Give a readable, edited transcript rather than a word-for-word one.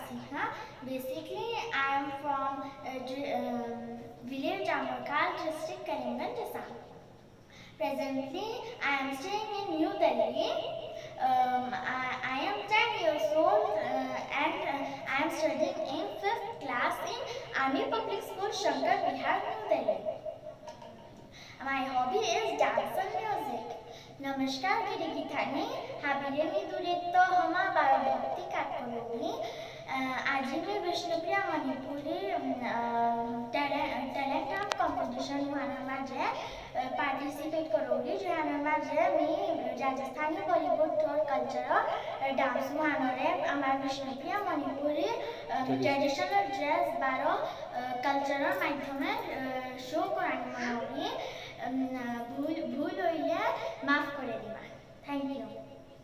Sinha. Basically, I am from village Jamarkal district, Karimganj, Assam. Presently, I am staying in New Delhi. I am 10 years old and I am studying in 5th class in Army Public School, Shankar Vihar, New Delhi. My hobby is dance and music. नमस्कार गिरी गीतानी हाबिरे मी दुरेत तो हमा बारो भक्ति काटकोलोगी आज मैं Vishnupriya Manipuri talent competition हुआ माझे participate करोगी जो हमें माझे मी राजस्थानी बॉलीवुड और कल्चर डांस हुआ रे हमारे विष्णुप्रिया मणिपुरी ट्रेडिशनल ड्रेस बारो कल्चरल माध्यमे शो करानी मनाओगी भूल होइले माफ करे दिबा। Thank you.